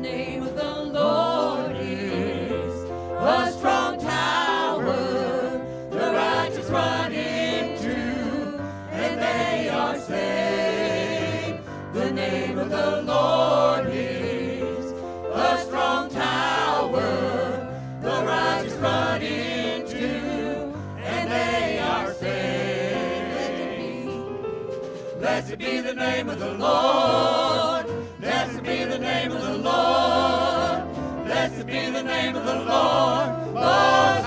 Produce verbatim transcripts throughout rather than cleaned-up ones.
name of the Lord is a strong tower. The righteous run into, and they are saved. The name of the Lord is a strong tower. The righteous run into, and they are saved. Blessed be the name of the Lord. Blessed be the name of the Lord. Blessed be the name of the Lord Most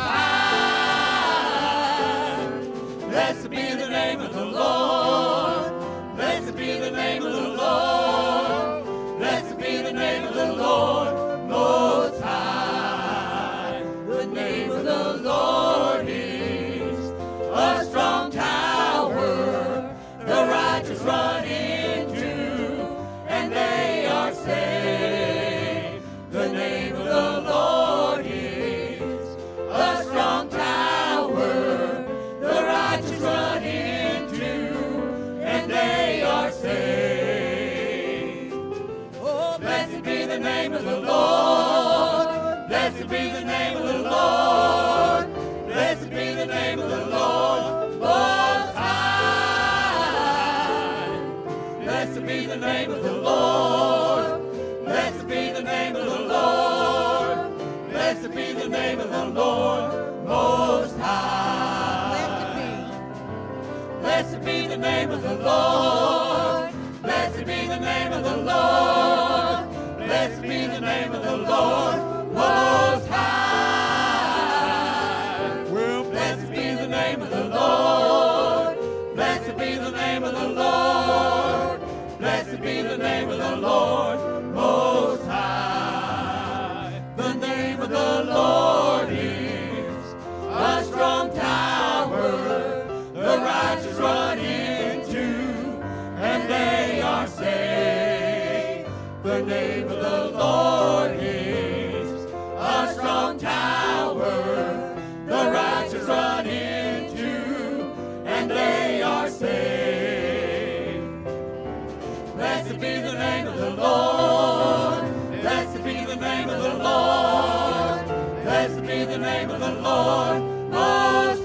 High. Blessed be the name of the Lord. Blessed be the name of the Lord. Blessed be the name of the Lord Most High. The name of the Lord is a strong tower. The righteous run into, and they are saved. The name of the Lord is a strong tower. The righteous run into, and they are saved. Oh, blessed be the name of the Lord. Blessed be the name of the Lord. Blessed be the name of the Lord Most High. Blessed be the name of the Lord. Blessed be the name of the Lord. Blessed be the name of the Lord Most High. Blessed be the name of the Lord. Blessed be the name of the Lord. Blessed be the name of the Lord Most High. Well, blessed be the name of the Lord. Blessed be the name of the Lord. Blessed be the name of the Lord Most High. The name of the Lord is a strong tower. The righteous run into, and they are saved. The name of the Lord is a strong tower. The righteous run into, and they are saved. Blessed be the name of the Lord. Blessed be the name of the Lord. Blessed be the name of the Lord Most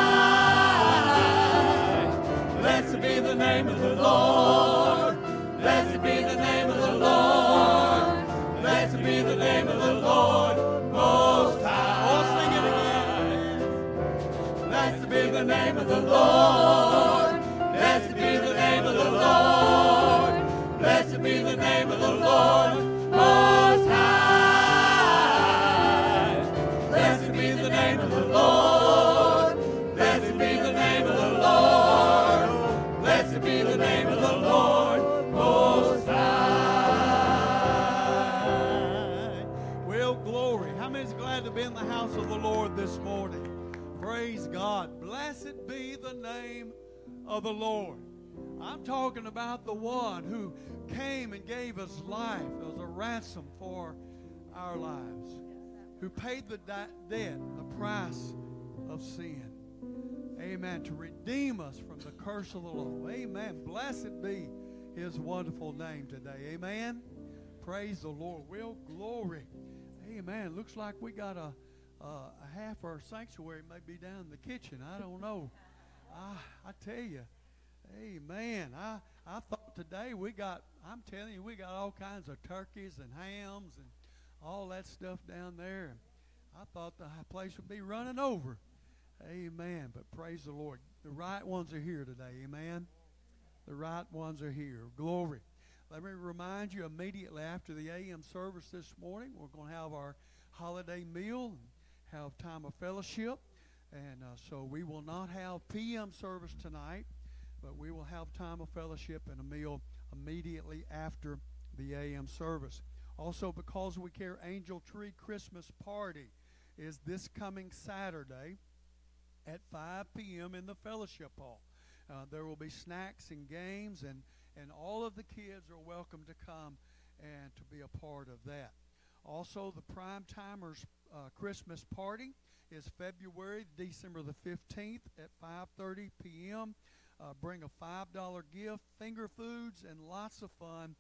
High. Blessed be the name of the Lord. Blessed be the name of the Lord. Blessed be the name of the Lord Most High. Oh, sing it again. Blessed be the name of the Lord. Blessed be the name of the Lord. Blessed be the name of the Lord Most High. Blessed be the name of the Lord. Blessed be the name of the Lord. Blessed be the name of the Lord Most High. Well, glory. How many's glad to be in the house of the Lord this morning? Praise God. Blessed be the name of the Lord. I'm talking about the one who came and gave us life as a ransom for our lives, who paid the debt, the price of sin. Amen. To redeem us from the curse of the law. Amen. Blessed be his wonderful name today. Amen. Praise the Lord. Well, glory. Amen. Looks like we got a, a, a half our sanctuary may be down in the kitchen. I don't know. I, I tell you. Amen. I, I thought today we got, I'm telling you, we got all kinds of turkeys and hams and all that stuff down there. I thought the place would be running over. Amen. But praise the Lord. The right ones are here today. Amen. The right ones are here. Glory. Let me remind you, immediately after the A M service this morning, we're going to have our holiday meal and have time of fellowship. And uh, so we will not have P M service tonight, but we will have time of fellowship and a meal immediately after the A M service. Also, because we care, Angel Tree Christmas Party is this coming Saturday at five p m in the fellowship hall. Uh, there will be snacks and games, and, and all of the kids are welcome to come and to be a part of that. Also, the Prime Timers uh, Christmas Party is February, December the fifteenth at five thirty p m Uh, bring a five dollar gift, finger foods, and lots of fun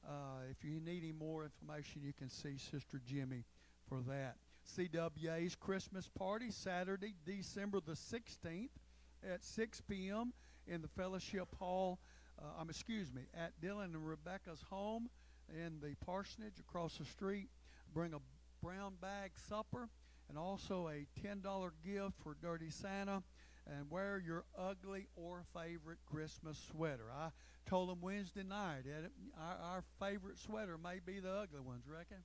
Uh, if you need any more information, you can see Sister Jimmy for that. C W A's Christmas party, Saturday, December the sixteenth at six p m in the Fellowship Hall, uh, um, excuse me, at Dylan and Rebecca's home in the parsonage across the street. Bring a brown bag supper and also a ten dollar gift for Dirty Santa, and wear your ugly or favorite Christmas sweater. I told them Wednesday night that our, our favorite sweater may be the ugly ones, reckon?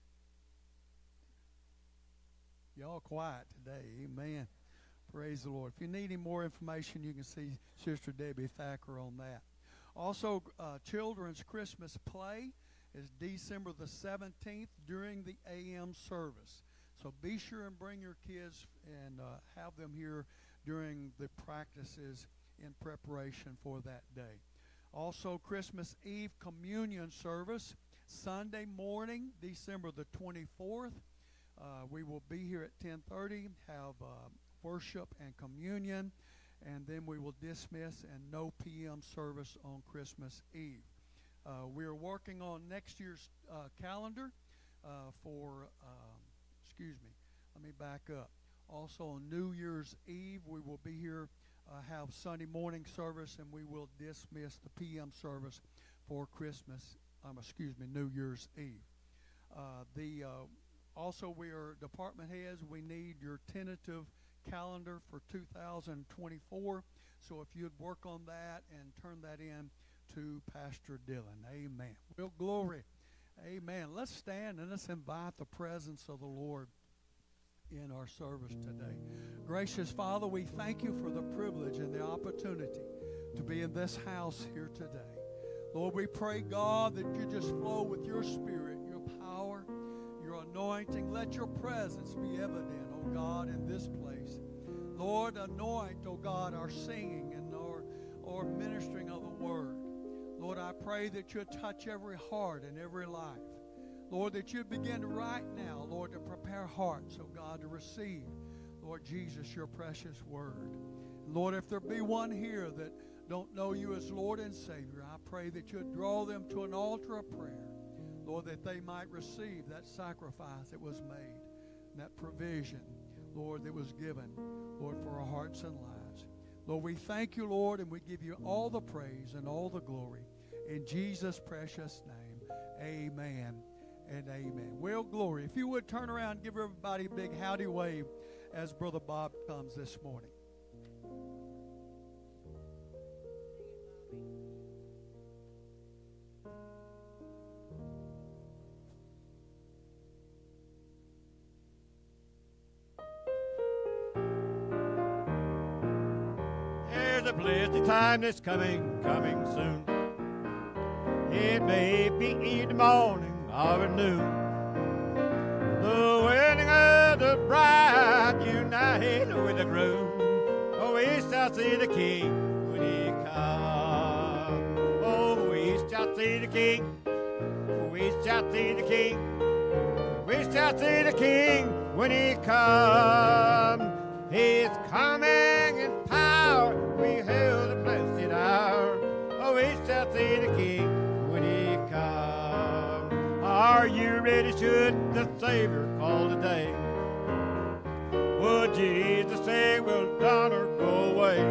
Y'all quiet today. Amen. Praise the Lord. If you need any more information, you can see Sister Debbie Thacker on that. Also, uh, Children's Christmas Play is December the seventeenth during the A M service. So be sure and bring your kids and uh, have them here during the practices in preparation for that day. Also, Christmas Eve communion service, Sunday morning, December the twenty-fourth. Uh, we will be here at ten thirty, have uh, worship and communion, and then we will dismiss and no P M service on Christmas Eve. Uh, we are working on next year's uh, calendar uh, for, um, excuse me, let me back up. Also on New Year's Eve, we will be here, uh, have Sunday morning service, and we will dismiss the P M service for Christmas, um, excuse me, New Year's Eve. Uh, the uh, Also, we are department heads. We need your tentative calendar for two thousand twenty-four. So if you'd work on that and turn that in to Pastor Dylan. Amen. Well, glory. Amen. Let's stand and let's invite the presence of the Lord in our service today. Gracious Father, we thank you for the privilege and the opportunity to be in this house here today. Lord, we pray, God, that you just flow with your spirit, your power, your anointing. Let your presence be evident, oh God, in this place. Lord, anoint, oh God, our singing and our, our ministering of the word. Lord, I pray that you'd touch every heart and every life. Lord, that you'd begin right now, Lord, to prepare hearts, oh God, to receive, Lord Jesus, your precious word. Lord, if there be one here that don't know you as Lord and Savior, I pray that you'd draw them to an altar of prayer, Lord, that they might receive that sacrifice that was made, and that provision, Lord, that was given, Lord, for our hearts and lives. Lord, we thank you, Lord, and we give you all the praise and all the glory. In Jesus' precious name, amen and amen. Well, glory. If you would turn around and give everybody a big howdy wave as Brother Bob comes this morning. There's a blessed time that's coming, coming soon. It may be in the morning or at noon. The wedding of the bride united with the groom. Oh, we shall see the King when he comes. Oh, we shall see the King. We shall see the King. We shall see the King when he comes. He's coming in power. We hail the blessed hour. Oh, we shall see the King when he comes. Are you ready? Should the Savior call today? Would Jesus say, well done, or go away?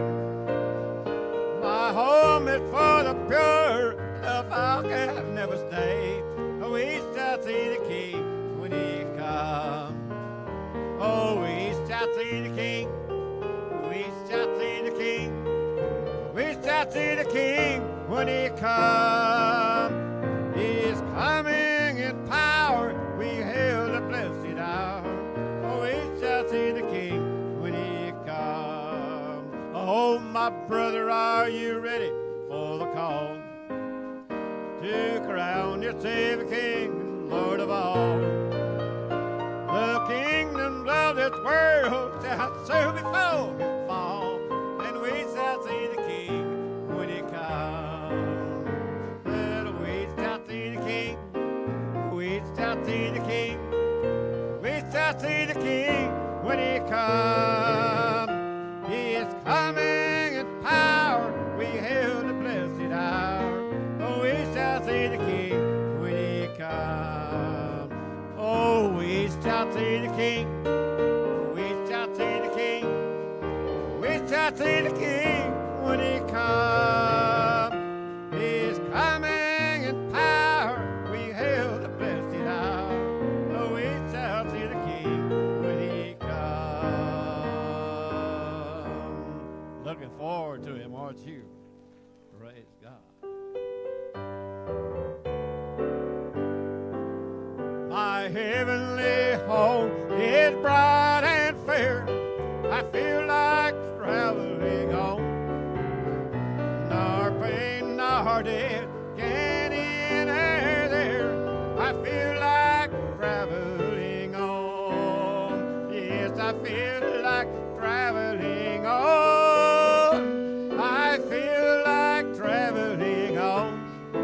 My home is for the pure, the foul can never stay. Oh, we shall see the King when he comes. Oh, we shall see the King. We shall see the King. We shall see the King when he comes. He's coming in power. We hail the blessed hour. Oh, we shall see the King when he comes. Oh, my brother, are you ready for the call to crown your Savior King and Lord of all? The kingdoms of this world shall soon before him fall, and we shall see the King when he comes. And we shall see the King, we shall see the King, we shall see the King when he comes. He is coming in power, we hail the blessed hour. Oh, we shall see the King when he see the King when he comes. He's coming in power. We hail the blessed hour. Oh, we shall see the King when he comes. Looking forward to him, aren't you? Praise God. My heavenly home is bright and fair. I feel like traveling home. Nor pain nor death can enter there. I feel like traveling home. Yes, I feel like traveling home. I feel like traveling home.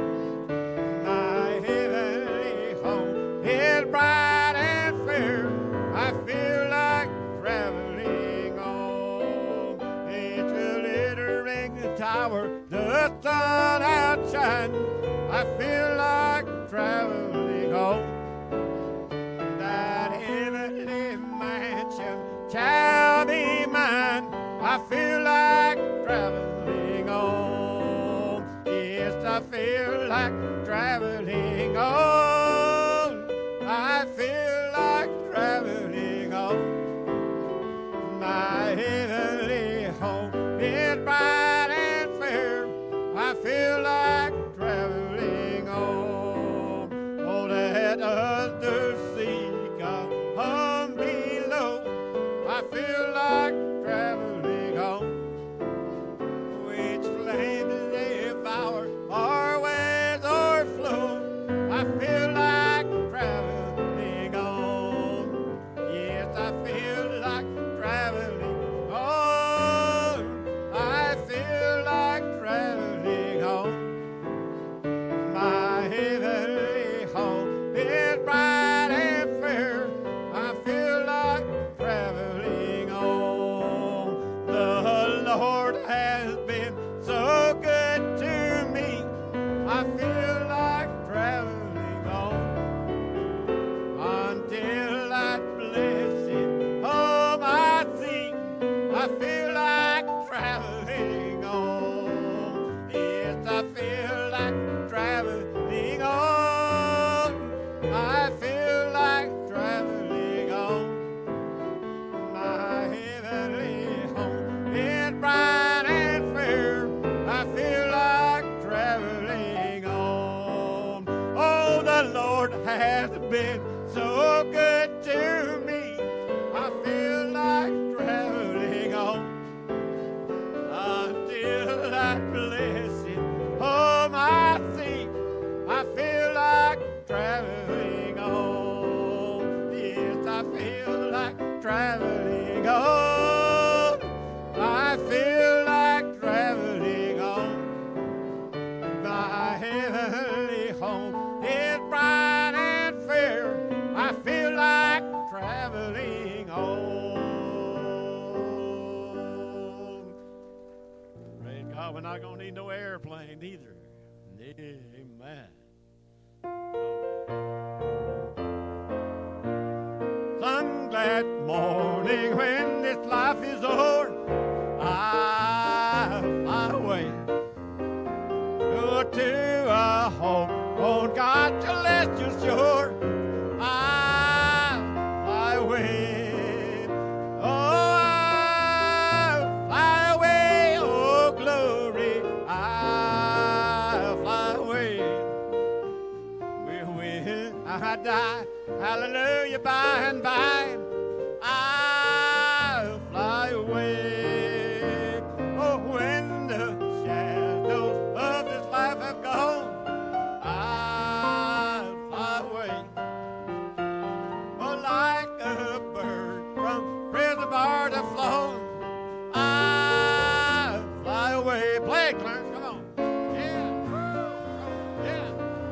My heavenly home is bright and fair. I feel like traveling home. It's a glittering tower, the sun outshine. I feel like traveling home. That heavenly mansion shall be mine. I feel like traveling home. Yes, I feel like traveling home. I feel like traveling home. My heavenly home is bright and fair. I feel like traveling home. Oh, let us the sea come home below. I feel like traveling home. Which flames devour or waves o'erflow. I feel like traveling home. Yes, I feel like traveling home. I feel like traveling home. My heavenly home is bright and fair. I feel like traveling home. The Lord has been so good to me. I feel like traveling home until that blessed home I see. I feel like traveling home. Yes, I feel like traveling home. I feel like traveling home. My heavenly home is bright and fair. I feel like traveling home. Oh, the Lord has been so good to me. I feel like traveling home until that blessed home I see. I feel like traveling home. Yes, I feel like traveling home. I feel like traveling home. My heavenly home is bright and fair. I feel like traveling home. Praise God, we're not going to need no airplane either. Amen. Some glad morning when this life is o'er, I'll fly away to a home on God's celestial shore. I'll fly away. Oh, I'll fly away. Oh, glory. I'll fly away. Well, when I die, hallelujah, by and by, I'll fly away. Oh, when the shadows of this life have gone, I'll fly away. Oh, like a bird from prison bar to flown, I'll fly away. Play it, Clarence, come on. Yeah, yeah.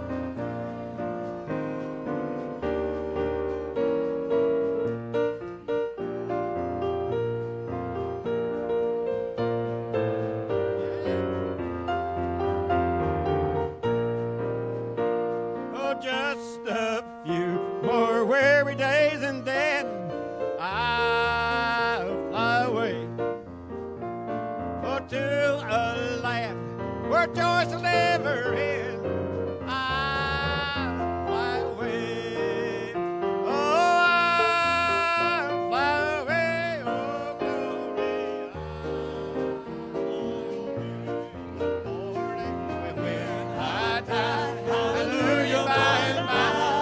Just a few more weary days and then I'll fly away. a land where joys will never end. I'll fly away. Oh, I'll fly away. Oh, glory. I'll when I die, hallelujah, by and by.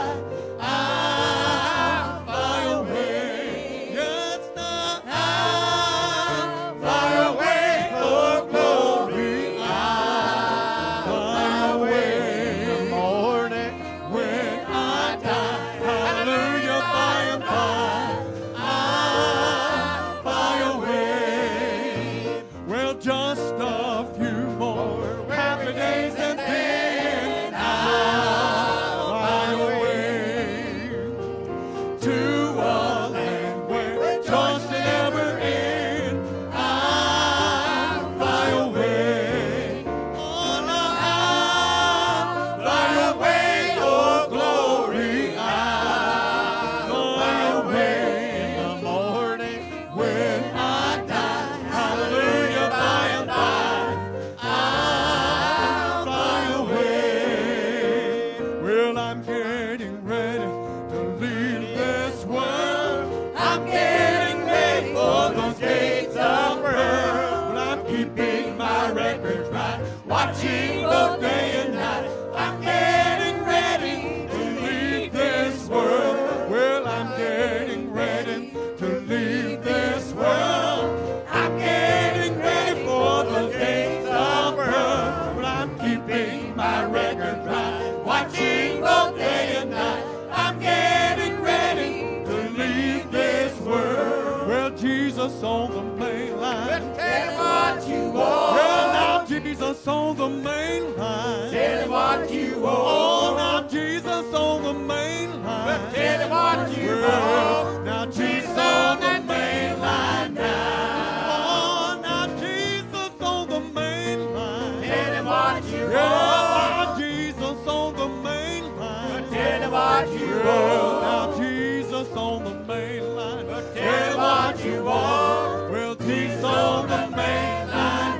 On the main line. Tell him what you want. Well, now Jesus on the main line. Tell him what you want. Oh, now Jesus on the main line. Tell him what you well, want. Now Jesus on the main line now. Oh, now Jesus on the main line. Tell him what you yeah, want. Now Jesus on the main line. Tell him what you well, want. Now Jesus on the main line. Tell him what you want. Well, Jesus on the main line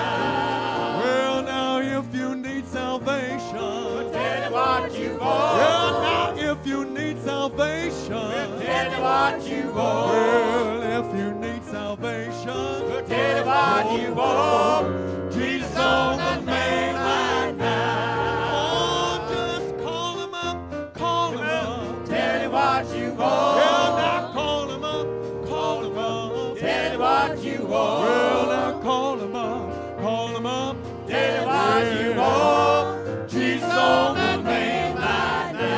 now. Well, now if you need salvation, tell him what you want. Yeah, now if you need salvation, tell him what you want. Well, if you need salvation, tell him what you want. Jesus on the main line now. Oh, just call him up, call him up. Tell him what you want. Yeah, now call him up, call him up. Tell him what you want. Well, now call him up, call him up. Tell him what yeah. you want. Jesus on the main line now.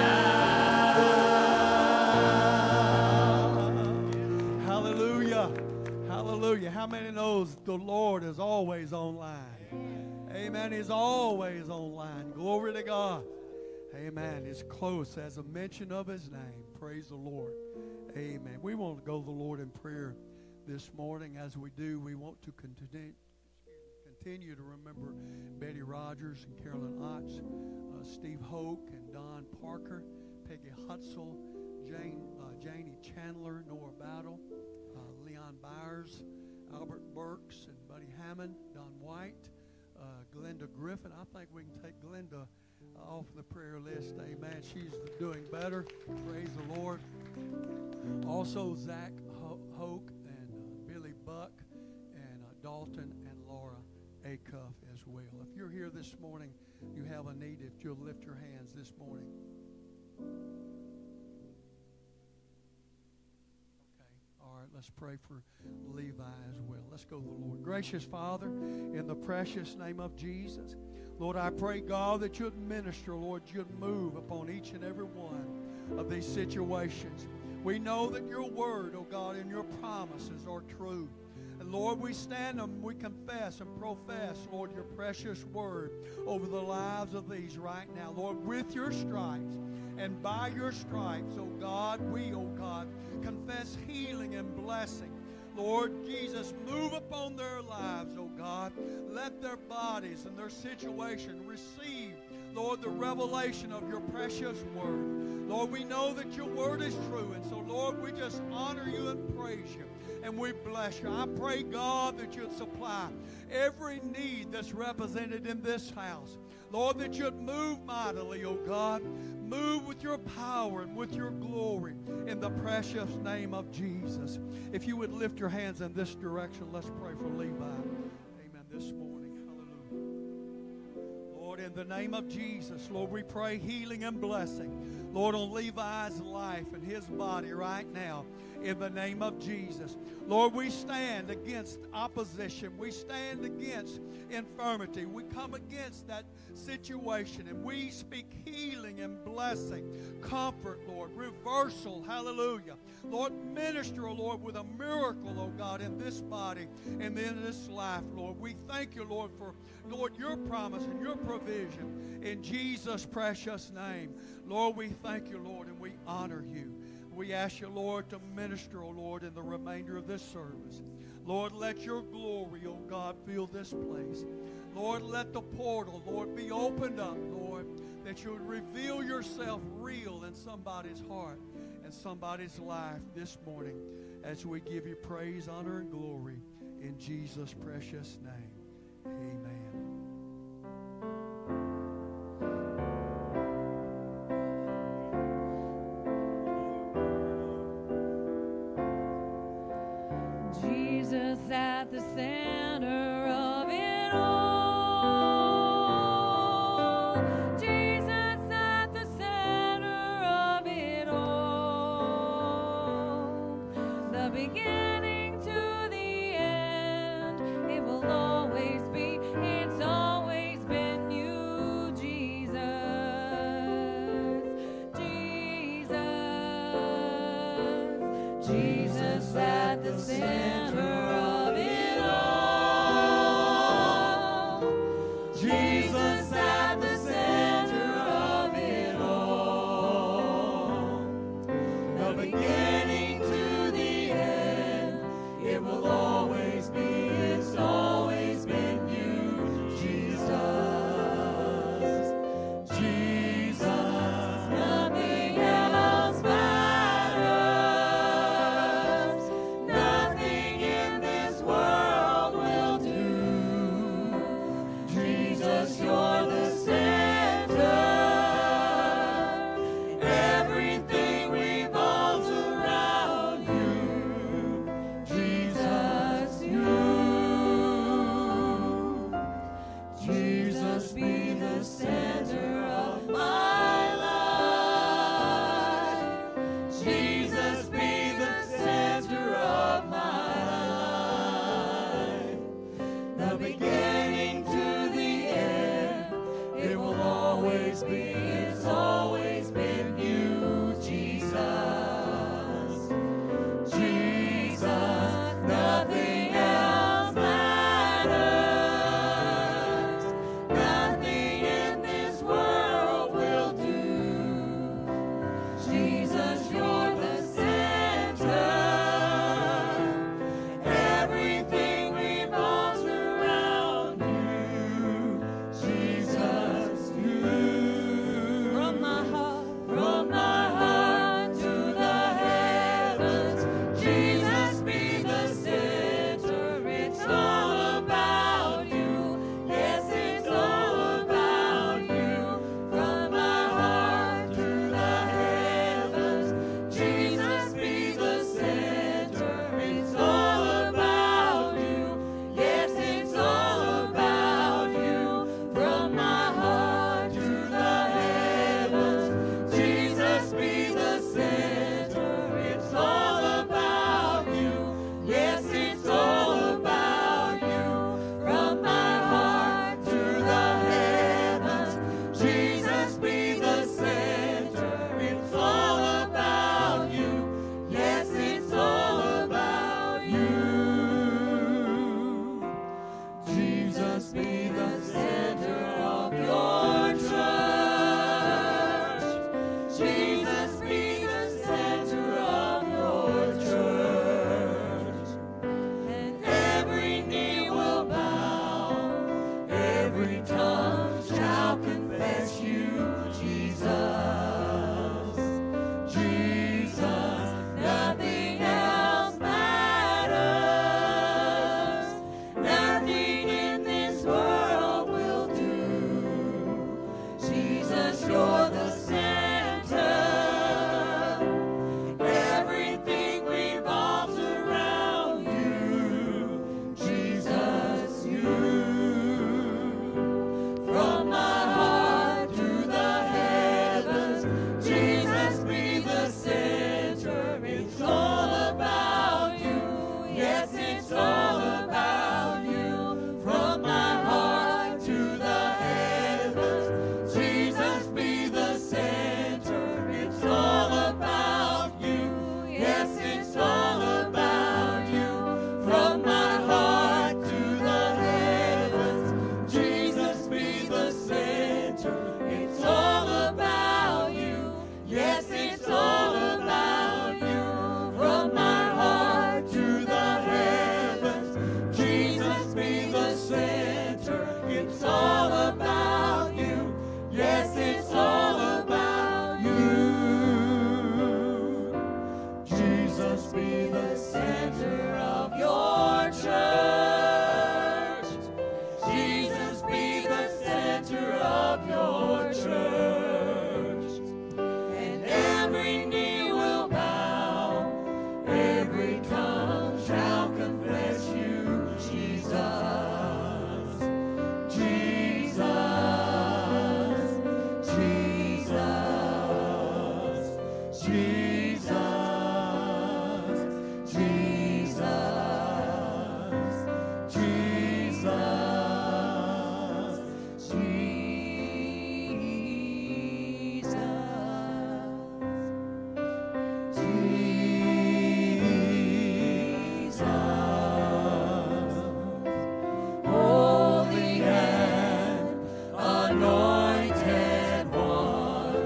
Hallelujah, hallelujah. How many knows the Lord is always online? Amen. He's always online. Glory to God. Amen. He's close as a mention of his name. Praise the Lord. Amen. We want to go to the Lord in prayer this morning. As we do, we want to continue, continue to remember Betty Rogers and Carolyn Otts, uh, Steve Hoke and Don Parker, Peggy Hutzel, Jane, uh, Janie Chandler, Nora Battle, uh, Leon Byers, Albert Burks and Buddy Hammond, Don White, uh, Glenda Griffin. I think we can take Glenda off the prayer list. Amen. She's doing better. Praise the Lord. Also, Zach Hoke and uh, Billy Buck and uh, Dalton and Laura Acuff as well. If you're here this morning, you have a need, if you'll lift your hands this morning. Okay. All right. Let's pray for Levi as well. Let's go to the Lord. Gracious Father, in the precious name of Jesus, Lord, I pray, God, that you'd minister, Lord, you'd move upon each and every one of these situations. We know that your word, oh God, and your promises are true. And Lord, we stand and we confess and profess, Lord, your precious word over the lives of these right now. Lord, with your stripes and by your stripes, oh God, we, oh God, confess healing and blessing. Lord Jesus, move upon their lives, oh God. Let their bodies and their situation receive, Lord, the revelation of your precious word. Lord, we know that your word is true, and so, Lord, we just honor you and praise you. and we bless you. I pray, God, that you'd supply every need that's represented in this house. Lord, that you'd move mightily, oh God. Move with your power and with your glory in the precious name of Jesus. If you would lift your hands in this direction, let's pray for Levi. Amen. This morning, hallelujah. Lord, in the name of Jesus, Lord, we pray healing and blessing. Lord, on Levi's life and his body right now, in the name of Jesus. Lord, we stand against opposition. We stand against infirmity. We come against that situation, and we speak healing and blessing, comfort, Lord, reversal, hallelujah. Lord, minister, oh Lord, with a miracle, oh God, in this body and in this life, Lord. We thank you, Lord, for, Lord, your promise and your provision in Jesus' precious name. Lord, we thank you, Lord, and we honor you. We ask you, Lord, to minister, oh Lord, in the remainder of this service. Lord, let your glory, oh God, fill this place. Lord, let the portal, Lord, be opened up, Lord, that you would reveal yourself real in somebody's heart and somebody's life this morning as we give you praise, honor, and glory in Jesus' precious name. Amen. Jesus at the center of it all. Jesus at the center of it all. The beginning to the end, it will always be, it's always been you, Jesus. Jesus. Jesus at the center. Nothing it's all about you. Yes, it's all about you. Jesus, be the center of your church. Jesus, be the center of your church. And every knee will bow, every tongue shall confess you, Jesus. Jesus, Jesus, Jesus, Jesus, Jesus, Jesus, Jesus. Holy and anointed one,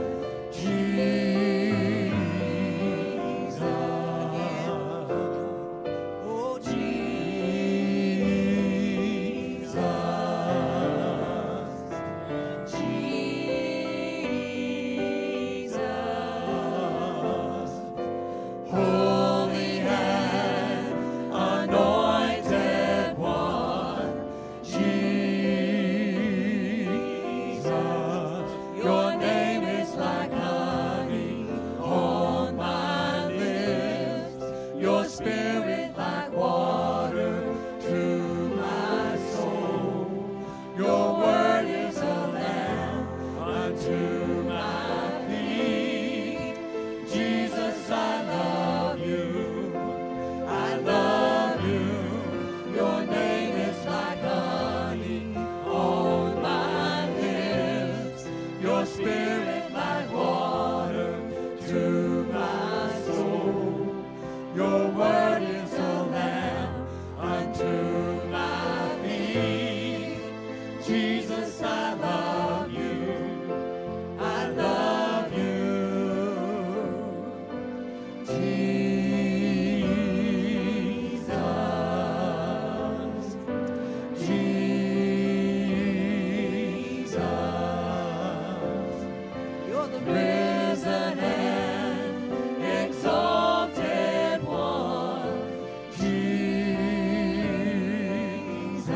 Jesus. Oh, Jesus. Jesus. Holy and anointed one, Jesus. Your name is like honey on my lips, your spirit like water to my soul. Your word is a lamp unto my feet. Jesus, I love you. I love you. Your name is like honey on my lips, your spirit like water to my soul. Your word is a lamp unto my feet. Jesus, I love you. I love you. Jesus, Jesus. You're the risen and exalted one, Jesus.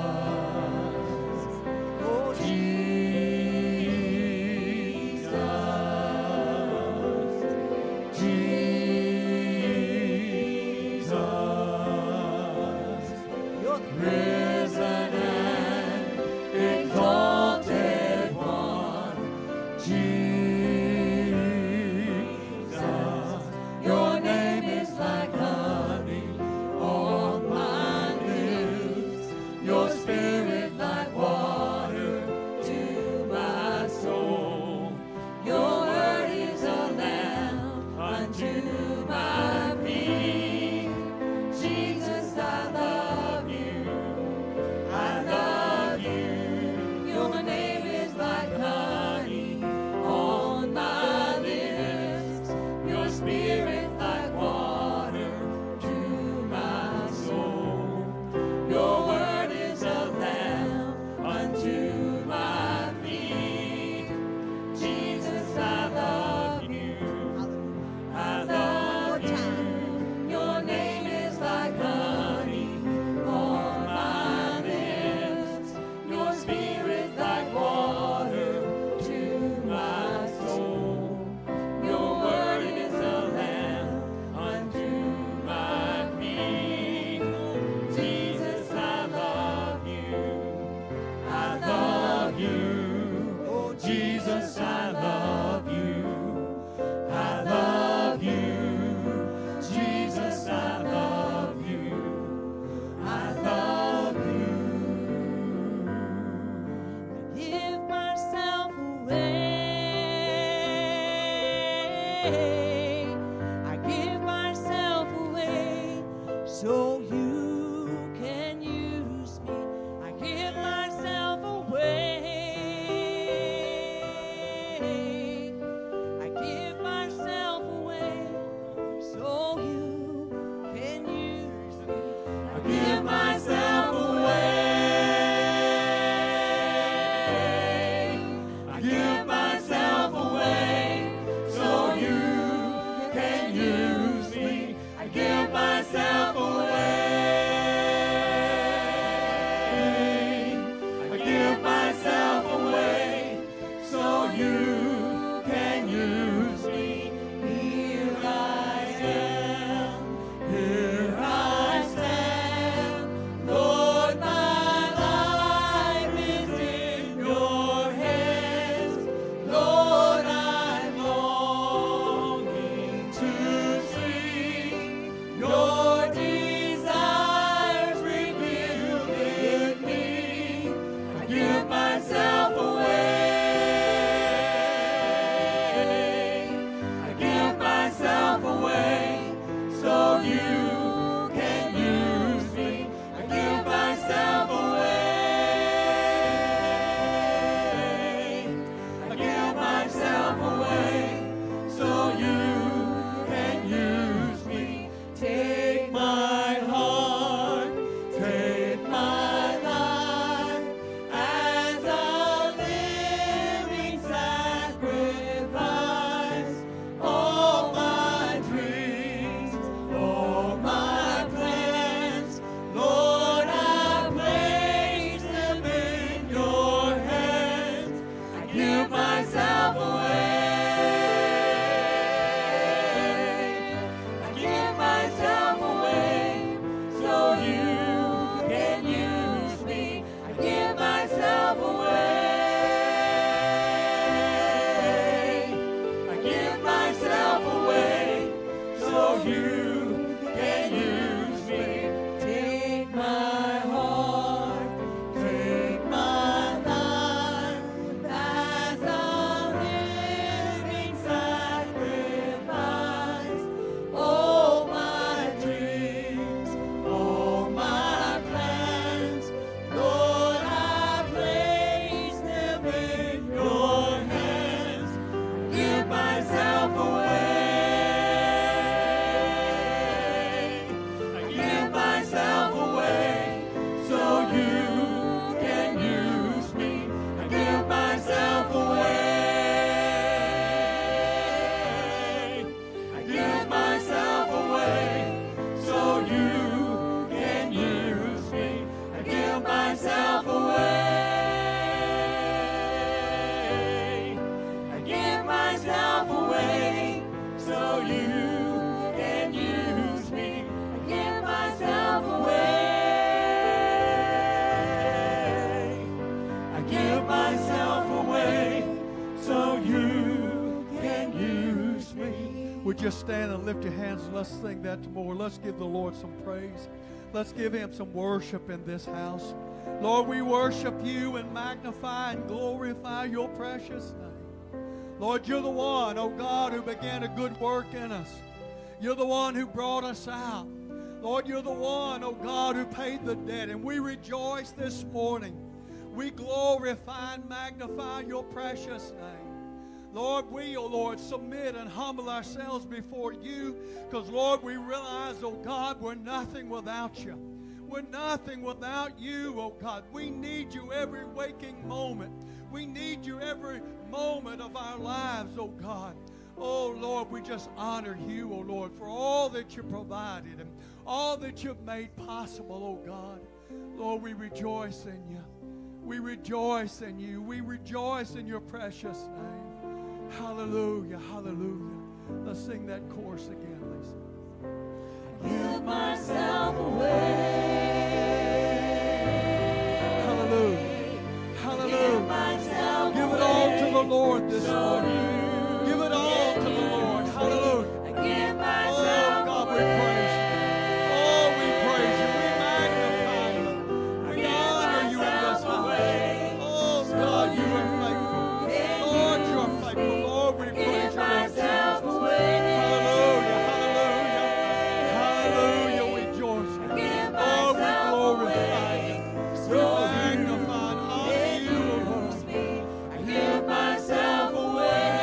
Oh, Jesus, Jesus. You're the risen and exalted one, Jesus. give myself away. I give myself away so you can use me. I give myself away. I give myself away so you can use me. Take my heart, take my life as a living sacrifice. All my dreams, all my plans, Lord, I place them in your hands. I give myself away. I give myself away so you can use me. I give myself away. I give myself away so you can use me. Take my heart, take my life as a living sacrifice. All my dreams, all my plans, Lord, I place them in your hands. Give myself away. I give myself away so you can use me. I give myself away. I give myself away so you can use me. I give myself away. I give myself away so you can use me. I give myself away. I give myself away so you can use me. Would you stand and lift your hands and let's sing that more. Let's give the Lord some praise. Let's give him some worship in this house. Lord, we worship you and magnify and glorify your precious name. Lord, you're the one, oh God, who began a good work in us. You're the one who brought us out. Lord, you're the one, oh God, who paid the debt. And we rejoice this morning. We glorify and magnify your precious name. Lord, we, oh Lord, submit and humble ourselves before you because, Lord, we realize, oh God, we're nothing without you. We're nothing without you, oh God. We need you every waking moment. We need you every moment of our lives, oh God. Oh, Lord, we just honor you, oh Lord, for all that you provided and all that you've made possible, oh God. Lord, we rejoice in you. We rejoice in you. We rejoice in your precious name. Hallelujah, hallelujah. Let's sing that chorus again, Lisa. Give myself away. Hallelujah, hallelujah. Give it all to the Lord this morning. Give it all to the Lord. Hallelujah. Oh, God, we praise you. Oh, we praise you. We magnify you. We honor you in this house. Oh, God, you are faithful. Lord, you are faithful. Lord, we praise you. Hallelujah, hallelujah. Hallelujah, we rejoice. Oh, we glorify you. We magnify and honor you, Lord. I give myself away.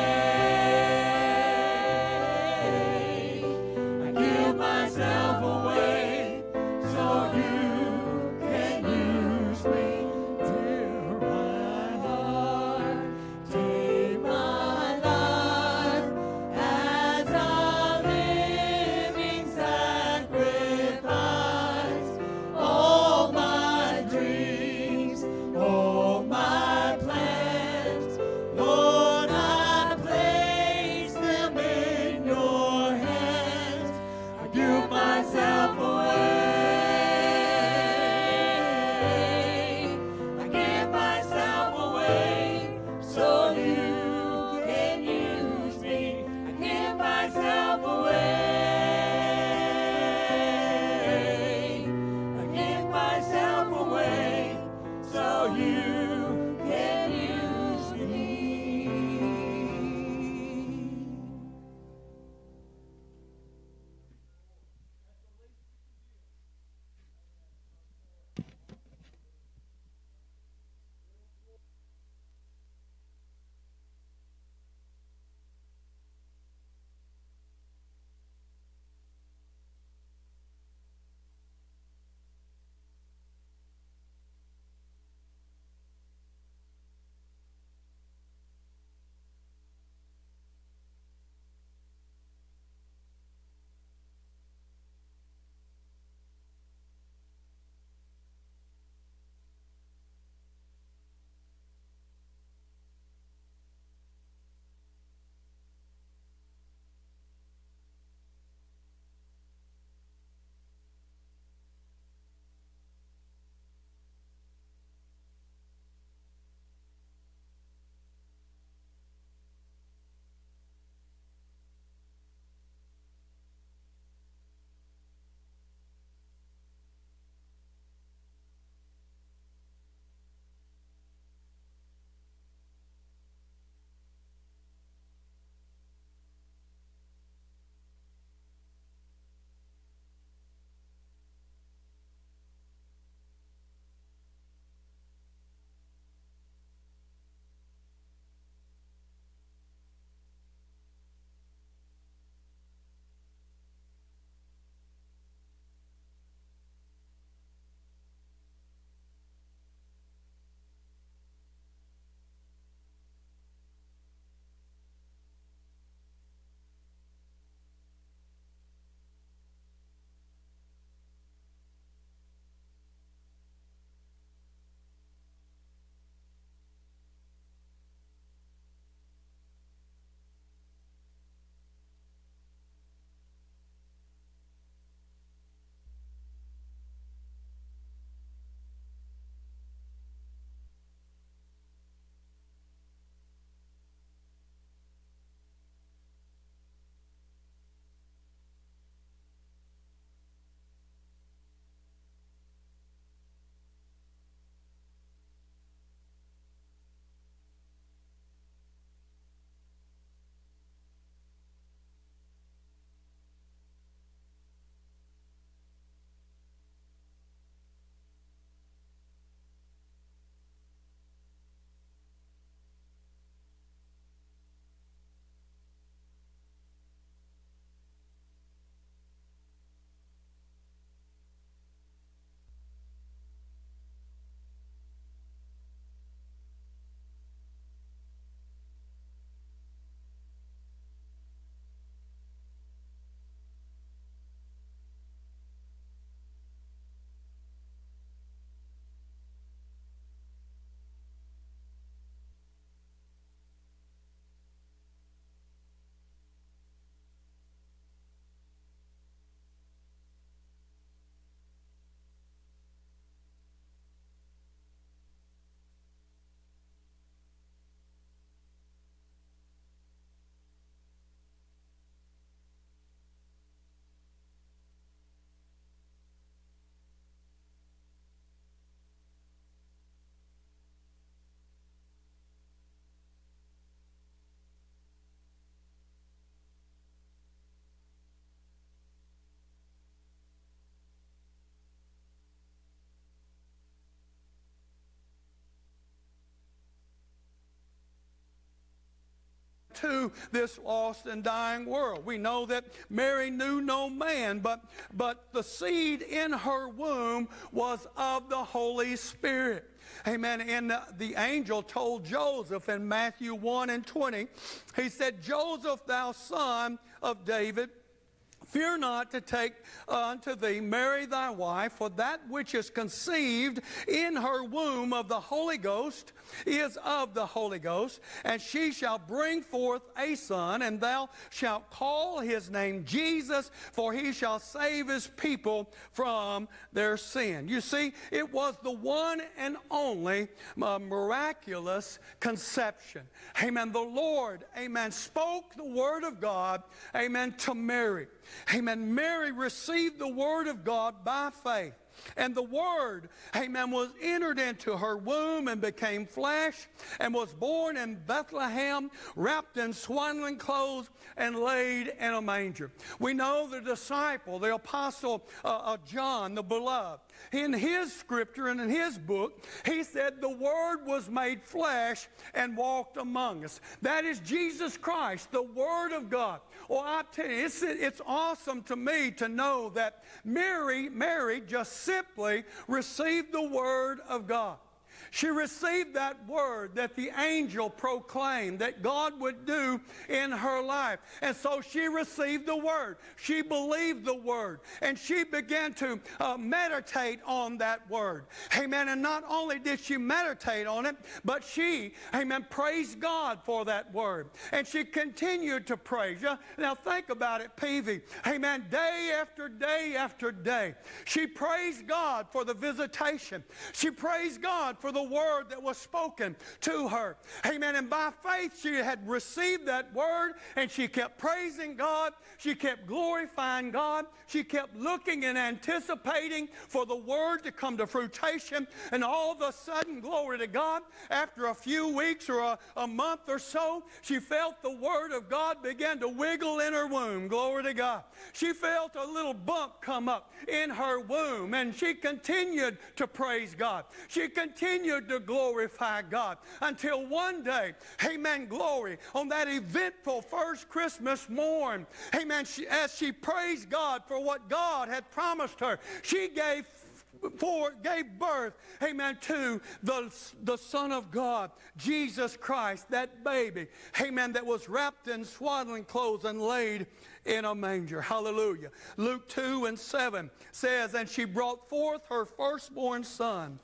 to this lost and dying world. We know that Mary knew no man, but, but the seed in her womb was of the Holy Spirit. Amen. And the, the angel told Joseph in Matthew one and twenty, he said, Joseph, thou son of David, fear not to take unto thee Mary thy wife, for that which is conceived in her womb of the Holy Ghost is of the Holy Ghost, and she shall bring forth a son, and thou shalt call his name Jesus, for he shall save his people from their sin. You see, it was the one and only uh, miraculous conception. Amen. The Lord, amen, spoke the word of God, amen, to Mary. Amen. Mary received the word of God by faith. And the Word, amen, was entered into her womb and became flesh and was born in Bethlehem, wrapped in swaddling clothes and laid in a manger. We know the disciple, the apostle uh, uh, John, the beloved, in his scripture and in his book, he said the Word was made flesh and walked among us. That is Jesus Christ, the Word of God. Well, I tell you, it's, it's awesome to me to know that Mary, Mary just simply received the Word of God. She received that word that the angel proclaimed that God would do in her life. And so she received the word. She believed the word. And she began to uh, meditate on that word. Amen. And not only did she meditate on it, but she, amen, praised God for that word. And she continued to praise. Now think about it, Peavy. Amen. Day after day after day, she praised God for the visitation. She praised God for the word that was spoken to her. Amen. And by faith she had received that word, and she kept praising God. She kept glorifying God. She kept looking and anticipating for the word to come to fruition. And all of a sudden, glory to God, after a few weeks or a, a month or so, she felt the word of God begin to wiggle in her womb. Glory to God. She felt a little bump come up in her womb, and she continued to praise God. She continued to glorify God until one day, amen, glory, on that eventful first Christmas morn, amen, she, as she praised God for what God had promised her, she gave For, gave birth, amen, to the, the Son of God, Jesus Christ, that baby, amen, that was wrapped in swaddling clothes and laid in a manger. Hallelujah. Luke two and seven says, and she brought forth her firstborn son,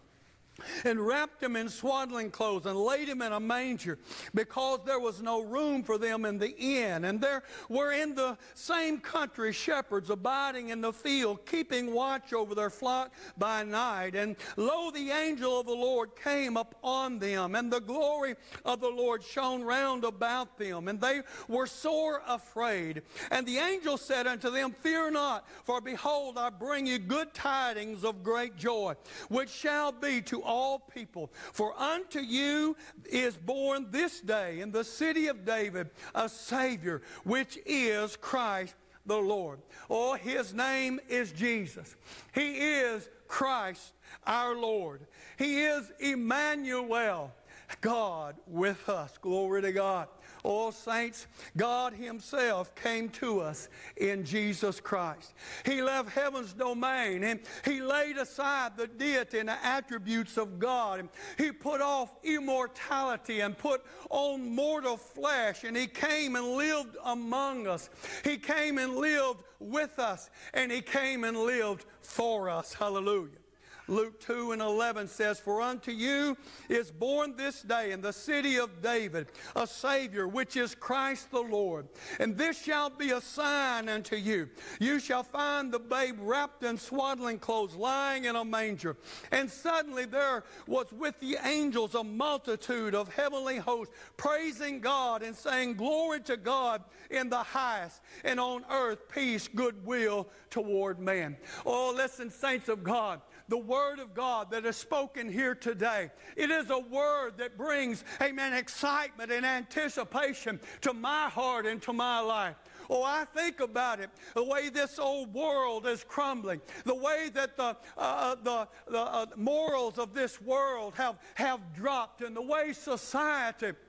and wrapped him in swaddling clothes and laid him in a manger, because there was no room for them in the inn. And there were in the same country shepherds abiding in the field, keeping watch over their flock by night. And lo, the angel of the Lord came upon them, and the glory of the Lord shone round about them, and they were sore afraid. And the angel said unto them, fear not, for behold, I bring you good tidings of great joy, which shall be to all people. For unto you is born this day in the city of David a Savior, which is Christ the Lord. Oh, his name is Jesus. He is Christ our Lord. He is Emmanuel, God with us. Glory to God. Oh, saints, God himself came to us in Jesus Christ. He left heaven's domain, and he laid aside the deity and the attributes of God. And he put off immortality and put on mortal flesh, and he came and lived among us. He came and lived with us, and he came and lived for us. Hallelujah. Luke two and eleven says, for unto you is born this day in the city of David a Savior, which is Christ the Lord. And this shall be a sign unto you. You shall find the babe wrapped in swaddling clothes, lying in a manger. And suddenly there was with the angels a multitude of heavenly hosts, praising God and saying, glory to God in the highest, and on earth peace, goodwill toward man. Oh, listen, saints of God. The word of God that is spoken here today, it is a word that brings, amen, excitement and anticipation to my heart and to my life. Oh, I think about it, the way this old world is crumbling, the way that the, uh, the, the uh, morals of this world have, have dropped, and the way society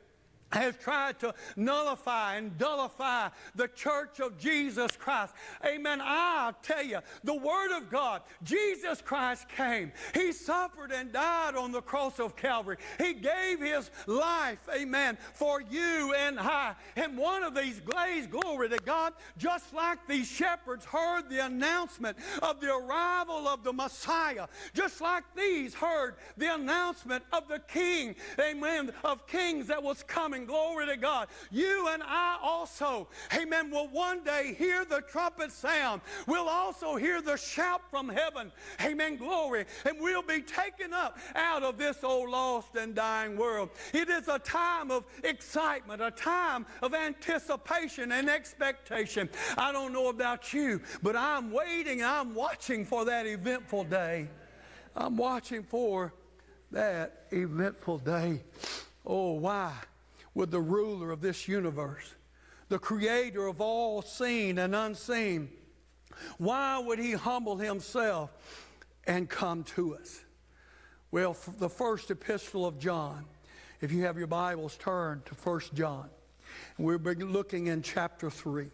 has tried to nullify and dullify the church of Jesus Christ. Amen. I tell you, the Word of God, Jesus Christ came. He suffered and died on the cross of Calvary. He gave His life, amen, for you and I. And one of these days, glory to God, just like these shepherds heard the announcement of the arrival of the Messiah, just like these heard the announcement of the King, amen, of kings that was coming. Glory to God. You and I also, amen, will one day hear the trumpet sound. We'll also hear the shout from heaven. Amen, glory. And we'll be taken up out of this old lost and dying world. It is a time of excitement, a time of anticipation and expectation. I don't know about you, but I'm waiting, I'm watching for that eventful day. I'm watching for that eventful day. Oh, why would the ruler of this universe, the creator of all seen and unseen, why would he humble himself and come to us? Well, the first epistle of John, if you have your Bibles, turn to First John. We're looking in chapter three.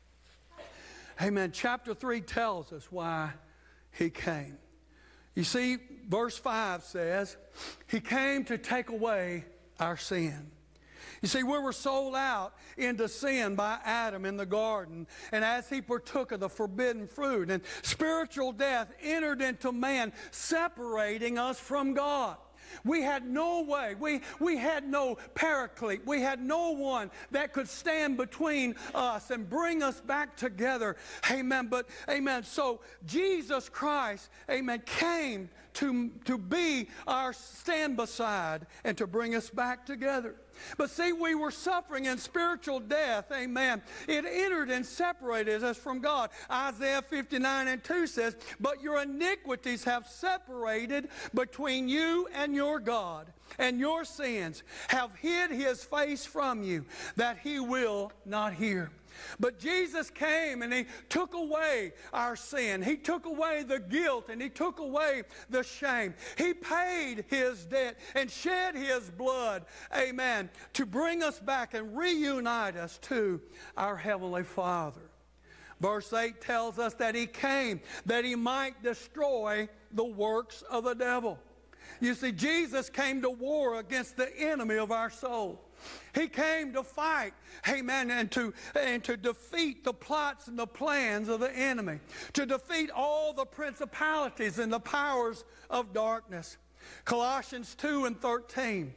Amen. Chapter three tells us why he came. You see, verse five says, he came to take away our sin. You see, we were sold out into sin by Adam in the garden, and as he partook of the forbidden fruit, and spiritual death entered into man, separating us from God. We had no way. We, we had no paraclete. We had no one that could stand between us and bring us back together. Amen. But, amen, so Jesus Christ, amen, came to, to be our stand beside and to bring us back together. But see, we were suffering in spiritual death, amen. It entered and separated us from God. Isaiah fifty-nine and two says, but your iniquities have separated between you and your God, and your sins have hid his face from you, that he will not hear. But Jesus came and he took away our sin. He took away the guilt and he took away the shame. He paid his debt and shed his blood, amen, to bring us back and reunite us to our Heavenly Father. Verse eight tells us that he came that he might destroy the works of the devil. You see, Jesus came to war against the enemy of our soul. He came to fight, amen, and to, and to defeat the plots and the plans of the enemy, to defeat all the principalities and the powers of darkness. Colossians two and thirteen.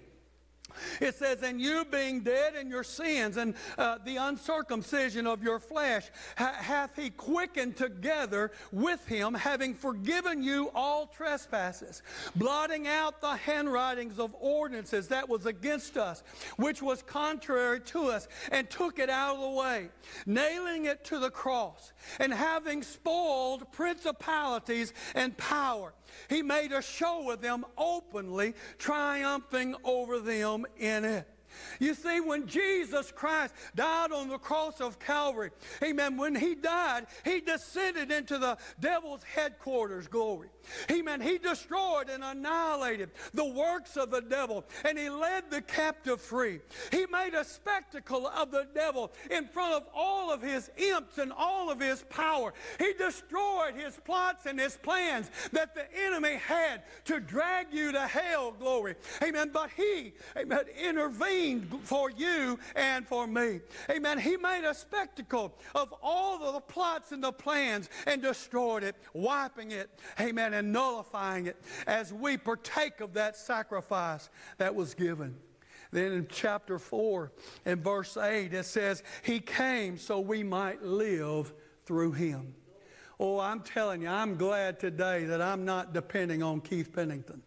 It says, and you being dead in your sins and uh, the uncircumcision of your flesh, ha- hath he quickened together with him, having forgiven you all trespasses, blotting out the handwritings of ordinances that was against us, which was contrary to us, and took it out of the way, nailing it to the cross, and having spoiled principalities and power, he made a show of them openly, triumphing over them in it. You see, when Jesus Christ died on the cross of Calvary, amen, when he died, he descended into the devil's headquarters, glory. Amen. He destroyed and annihilated the works of the devil, and he led the captive free. He made a spectacle of the devil in front of all of his imps and all of his power. He destroyed his plots and his plans that the enemy had to drag you to hell, glory. Amen. But he, amen, intervened for you and for me. Amen. He made a spectacle of all of the plots and the plans and destroyed it, wiping it, amen, and nullifying it as we partake of that sacrifice that was given. Then in chapter four and verse eight, it says, he came so we might live through him. Oh, I'm telling you, I'm glad today that I'm not depending on Keith Pennington.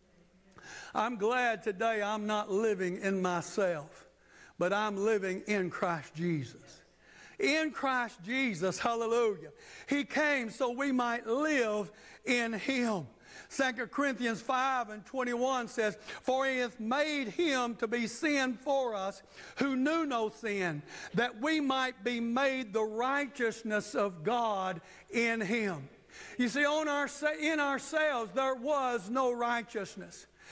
I'm glad today I'm not living in myself, but I'm living in Christ Jesus. In Christ Jesus, hallelujah. He came so we might live in him. Second Corinthians five and twenty-one says, for he hath made him to be sin for us who knew no sin, that we might be made the righteousness of God in him. You see, on our, in ourselves there was no righteousness.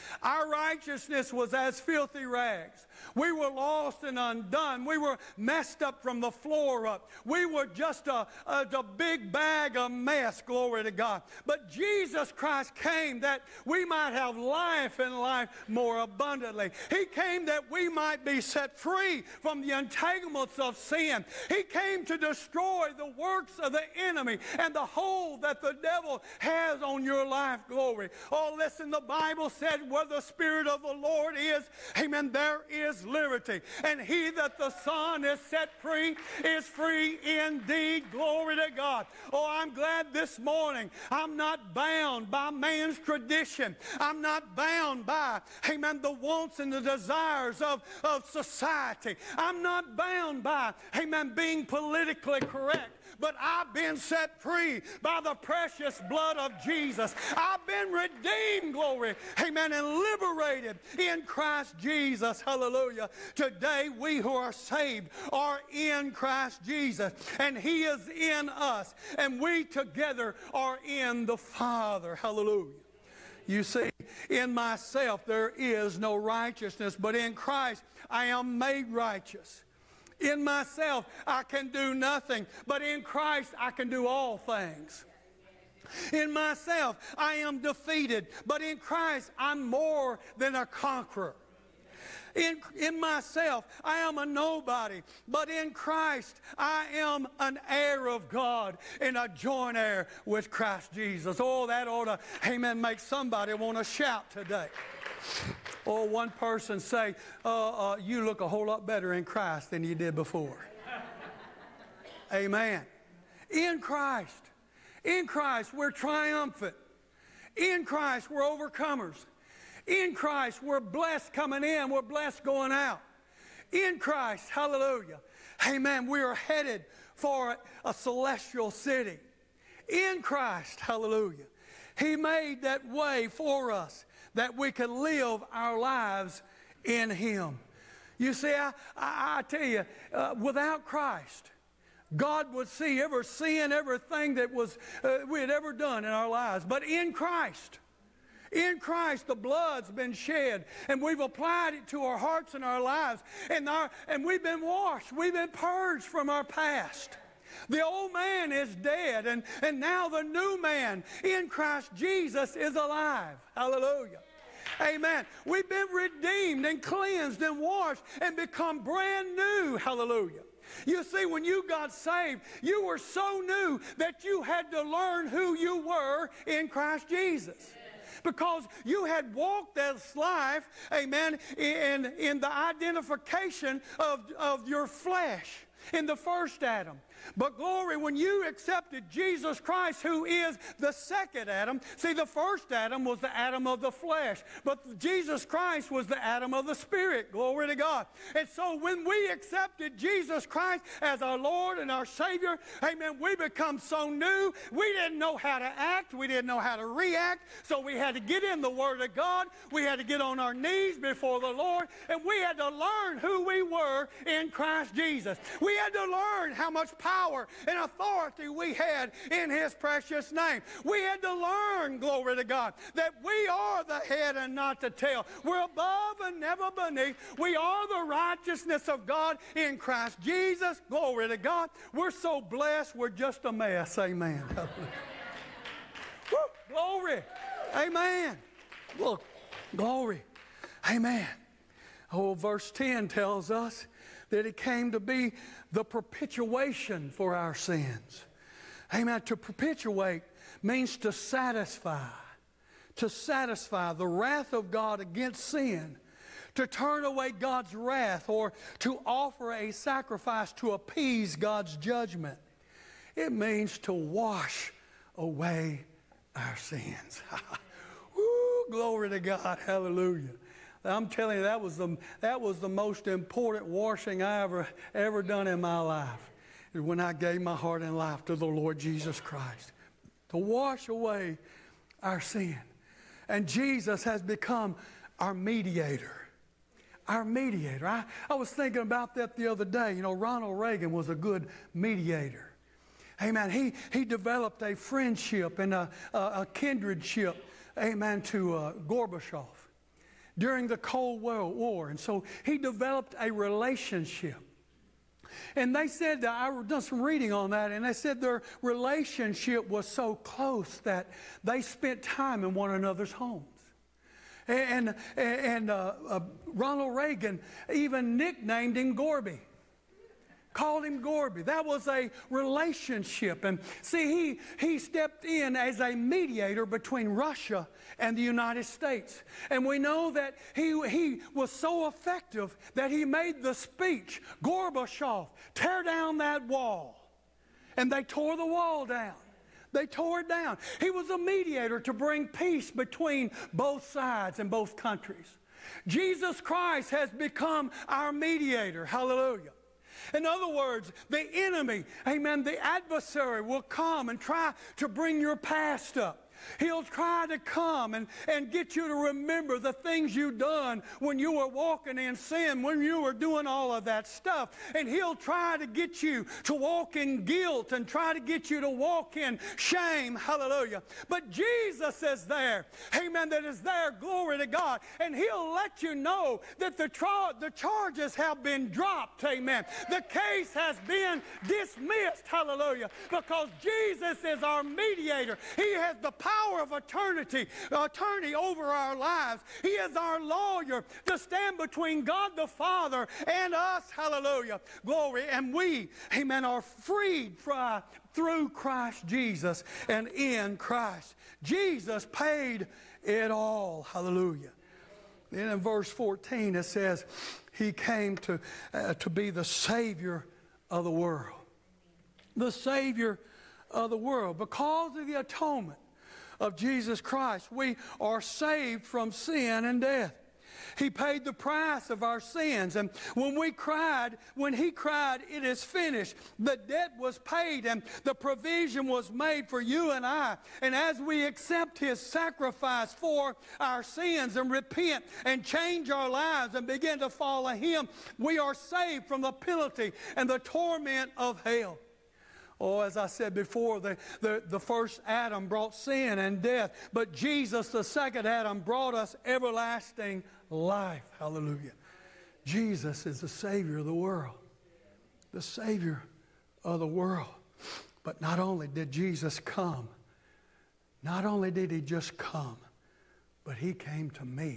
Our righteousness was as filthy rags. We were lost and undone. We were messed up from the floor up. We were just a, a, a big bag of mess, glory to God. But Jesus Christ came that we might have life and life more abundantly. He came that we might be set free from the entanglements of sin. He came to destroy the works of the enemy and the hold that the devil has on your life, glory. Oh, listen, the Bible said where the Spirit of the Lord is, amen, there is liberty. And he that the Son is set free is free indeed. Glory to God. Oh, I'm glad this morning I'm not bound by man's tradition. I'm not bound by, amen, the wants and the desires of, of society. I'm not bound by, amen, being politically correct. But I've been set free by the precious blood of Jesus. I've been redeemed, glory, amen, and liberated in Christ Jesus. Hallelujah. Today, we who are saved are in Christ Jesus, and he is in us, and we together are in the Father. Hallelujah. You see, in myself there is no righteousness, but in Christ I am made righteous. In myself, I can do nothing, but in Christ, I can do all things. In myself, I am defeated, but in Christ, I'm more than a conqueror. In, in myself, I am a nobody, but in Christ, I am an heir of God and a joint heir with Christ Jesus. Oh, that ought to, amen, make somebody want to shout today. Or one person say, uh, uh, you look a whole lot better in Christ than you did before. Amen. In Christ. In Christ, we're triumphant. In Christ, we're overcomers. In Christ, we're blessed coming in. We're blessed going out. In Christ, hallelujah. Amen. We are headed for a celestial city. In Christ, hallelujah. He made that way for us, that we could live our lives in him. You see, I, I, I tell you, uh, without Christ, God would see every sin, everything that was uh, we had ever done in our lives. But in Christ, in Christ, the blood's been shed, and we've applied it to our hearts and our lives, and, our, and we've been washed. We've been purged from our past. The old man is dead, and, and now the new man in Christ Jesus is alive. Hallelujah. Amen. We've been redeemed and cleansed and washed and become brand new. Hallelujah. You see, when you got saved, you were so new that you had to learn who you were in Christ Jesus. Because you had walked this life, amen, in, in the identification of, of your flesh in the first Adam. But glory, when you accepted Jesus Christ, who is the second Adam, see, the first Adam was the Adam of the flesh, but Jesus Christ was the Adam of the Spirit. Glory to God. And so when we accepted Jesus Christ as our Lord and our Savior, amen, we become so new. We didn't know how to act. We didn't know how to react. So we had to get in the Word of God. We had to get on our knees before the Lord, and we had to learn who we were in Christ Jesus. We had to learn how much power Power and authority we had in his precious name. We had to learn, glory to God, that we are the head and not the tail. We're above and never beneath. We are the righteousness of God in Christ Jesus. Glory to God. We're so blessed, we're just a mess. Amen. Woo, glory. Amen. Look, glory. Amen. Oh, verse ten tells us that it came to be the propitiation for our sins. Amen. To propitiate means to satisfy. To satisfy the wrath of God against sin. To turn away God's wrath, or to offer a sacrifice to appease God's judgment. It means to wash away our sins. Woo, glory to God. Hallelujah. I'm telling you, that was the, that was the most important washing I ever, ever done in my life. Is when I gave my heart and life to the Lord Jesus Christ. To wash away our sin. And Jesus has become our mediator. Our mediator. I, I was thinking about that the other day. You know, Ronald Reagan was a good mediator. Amen. He, he developed a friendship and a, a, a kindredship, amen, to uh, Gorbachev. during the Cold War. And so he developed a relationship. And they said, that I done some reading on that, and they said their relationship was so close that they spent time in one another's homes. And, and uh, uh, Ronald Reagan even nicknamed him Gorby. Called him Gorby. That was a relationship. And see, he, he stepped in as a mediator between Russia and the United States. And we know that he, he was so effective that he made the speech, Gorbachev, tear down that wall. And they tore the wall down. They tore it down. He was a mediator to bring peace between both sides and both countries. Jesus Christ has become our mediator. Hallelujah. In other words, the enemy, amen, the adversary will come and try to bring your past up. He'll try to come and, and get you to remember the things you've done when you were walking in sin, when you were doing all of that stuff. And he'll try to get you to walk in guilt and try to get you to walk in shame. Hallelujah. But Jesus is there. Amen. That is there. Glory to God. And he'll let you know that the, tra- the charges have been dropped. Amen. The case has been dismissed. Hallelujah. Because Jesus is our mediator. He has the power power of eternity, attorney over our lives. He is our lawyer to stand between God the Father and us. Hallelujah. Glory. And we, amen, are freed from, through Christ Jesus and in Christ. Jesus paid it all. Hallelujah. Then in verse fourteen it says, he came to, uh, to be the Savior of the world. The Savior of the world. Because of the atonement of Jesus Christ, we are saved from sin and death. He paid the price of our sins. And when we cried, when he cried, it is finished, the debt was paid and the provision was made for you and I. And as we accept his sacrifice for our sins and repent and change our lives and begin to follow him, we are saved from the penalty and the torment of hell. Oh, as I said before, the, the, the first Adam brought sin and death, but Jesus, the second Adam, brought us everlasting life. Hallelujah. Jesus is the Savior of the world. The Savior of the world. But not only did Jesus come, not only did he just come, but he came to me.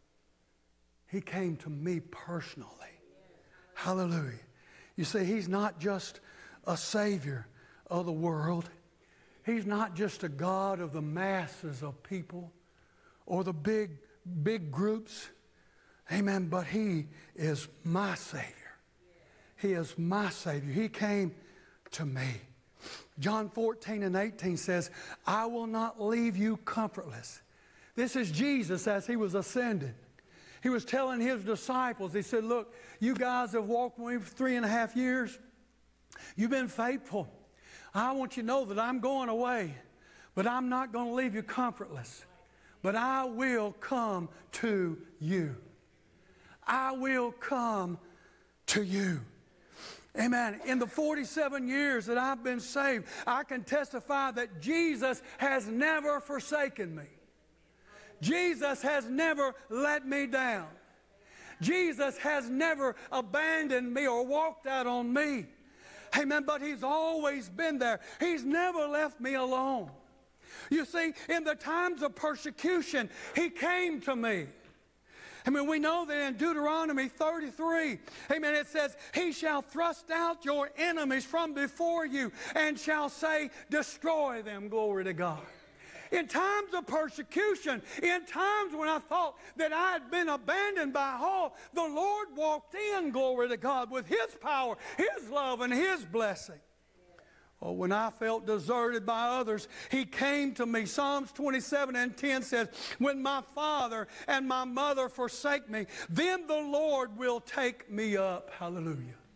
He came to me personally. Hallelujah. You see, he's not just a Savior of the world. He's not just a God of the masses of people or the big, big groups. Amen. But he is my Savior. He is my Savior. He came to me. John fourteen and eighteen says, I will not leave you comfortless. This is Jesus as he was ascended. He was telling his disciples, he said, look, you guys have walked with me for three and a half years. You've been faithful. I want you to know that I'm going away, but I'm not going to leave you comfortless. But I will come to you. I will come to you. Amen. In the forty-seven years that I've been saved, I can testify that Jesus has never forsaken me. Jesus has never let me down. Jesus has never abandoned me or walked out on me. Amen. But he's always been there. He's never left me alone. You see, in the times of persecution, he came to me. I mean, we know that in Deuteronomy thirty-three, amen, it says, he shall thrust out your enemies from before you and shall say, destroy them, glory to God. In times of persecution, in times when I thought that I had been abandoned by all, the Lord walked in, glory to God, with his power, his love, and his blessing. Oh, when I felt deserted by others, he came to me. Psalms twenty-seven and ten says, when my father and my mother forsake me, then the Lord will take me up. Hallelujah.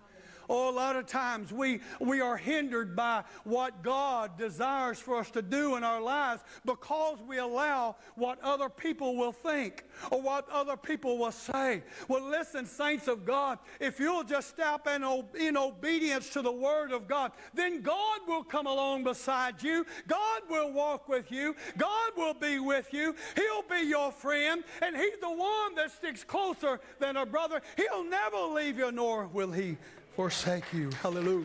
Oh, a lot of times we, we are hindered by what God desires for us to do in our lives because we allow what other people will think or what other people will say. Well, listen, saints of God, if you'll just step in, in obedience to the Word of God, then God will come along beside you. God will walk with you. God will be with you. He'll be your friend, and He's the one that sticks closer than a brother. He'll never leave you, nor will He forsake you. Hallelujah.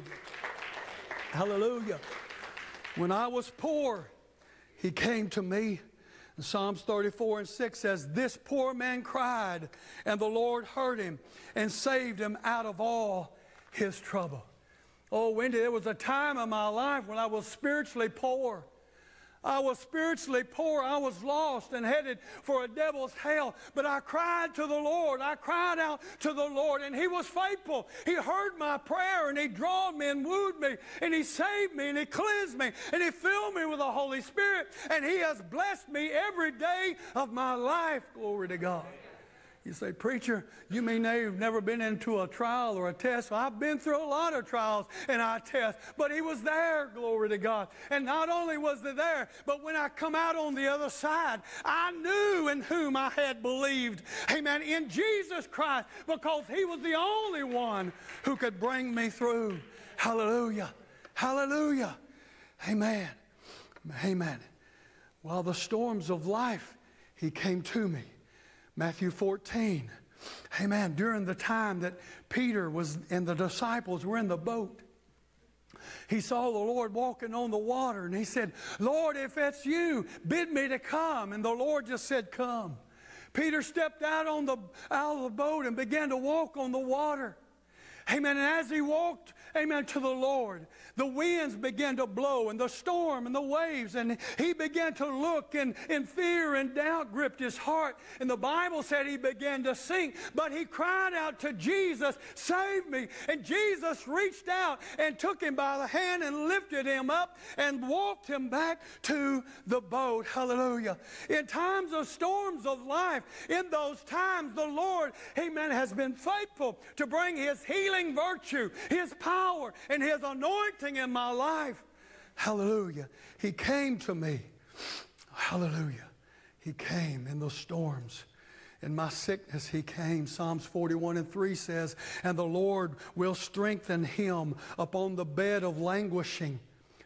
Hallelujah. When I was poor, He came to me. And Psalms thirty-four and six says, this poor man cried, and the Lord heard him and saved him out of all his trouble. Oh, Wendy, there was a time in my life when I was spiritually poor. I was spiritually poor. I was lost and headed for a devil's hell. But I cried to the Lord. I cried out to the Lord, and He was faithful. He heard my prayer, and He drawed me and wooed me, and He saved me, and He cleansed me, and He filled me with the Holy Spirit, and He has blessed me every day of my life. Glory to God. You say, preacher, you mean you've never been into a trial or a test? Well, I've been through a lot of trials and I tests, but He was there, glory to God. And not only was He there, but when I come out on the other side, I knew in whom I had believed. Amen. In Jesus Christ, because He was the only one who could bring me through. Hallelujah. Hallelujah. Amen. Amen. While the storms of life, He came to me. Matthew fourteen, amen, during the time that Peter was and the disciples were in the boat, he saw the Lord walking on the water, and he said, Lord, if it's you, bid me to come. And the Lord just said, come. Peter stepped out, on the, out of the boat and began to walk on the water. Amen. And as he walked, amen, to the Lord, the winds began to blow, and the storm and the waves, and he began to look, and, and fear and doubt gripped his heart. And the Bible said he began to sink, but he cried out to Jesus, save me. And Jesus reached out and took him by the hand and lifted him up and walked him back to the boat. Hallelujah. In times of storms of life, in those times, the Lord, amen, has been faithful to bring His healing virtue, His power, and His anointing in my life. Hallelujah. He came to me. Hallelujah. He came in those storms. In my sickness He came. Psalms forty-one and three says, and the Lord will strengthen him upon the bed of languishing.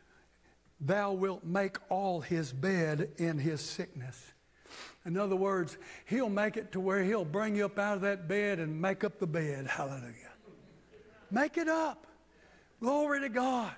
Thou wilt make all his bed in his sickness. In other words, He'll make it to where He'll bring you up out of that bed and make up the bed. Hallelujah. Make it up. Glory to God.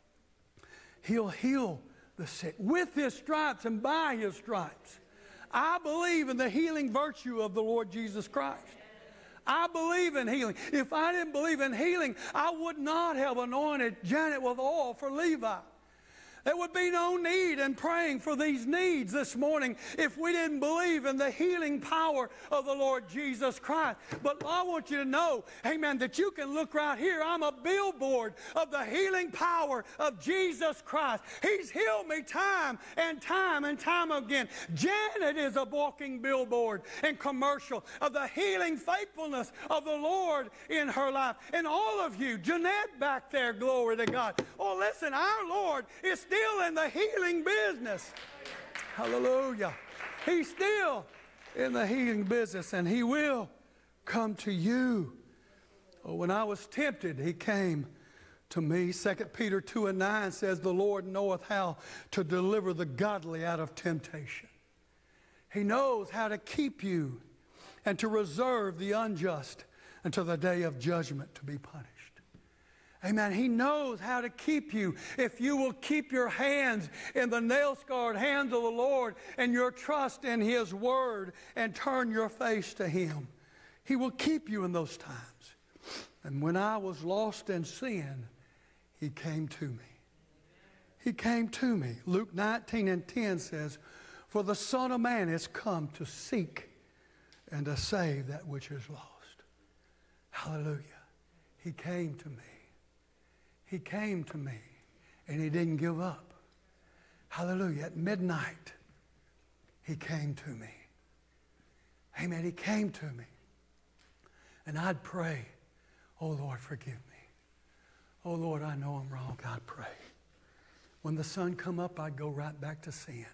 He'll heal the sick with His stripes and by His stripes. I believe in the healing virtue of the Lord Jesus Christ. I believe in healing. If I didn't believe in healing, I would not have anointed Janet with oil for Levi. There would be no need in praying for these needs this morning if we didn't believe in the healing power of the Lord Jesus Christ. But I want you to know, amen, that you can look right here. I'm a billboard of the healing power of Jesus Christ. He's healed me time and time and time again. Janet is a walking billboard and commercial of the healing faithfulness of the Lord in her life. And all of you, Jeanette back there, glory to God. Oh, listen, our Lord is still Still in the healing business. Hallelujah. He's still in the healing business, and He will come to you. Oh, when I was tempted, He came to me. Second Peter two and nine says, the Lord knoweth how to deliver the godly out of temptation. He knows how to keep you and to reserve the unjust until the day of judgment to be punished. Amen. He knows how to keep you if you will keep your hands in the nail-scarred hands of the Lord and your trust in His Word and turn your face to Him. He will keep you in those times. And when I was lost in sin, He came to me. He came to me. Luke nineteen and ten says, for the Son of Man is come to seek and to save that which is lost. Hallelujah. He came to me. He came to me, and He didn't give up. Hallelujah. At midnight, He came to me. Amen. He came to me. And I'd pray, oh, Lord, forgive me. Oh, Lord, I know I'm wrong. I'd pray. When the sun come up, I'd go right back to sin.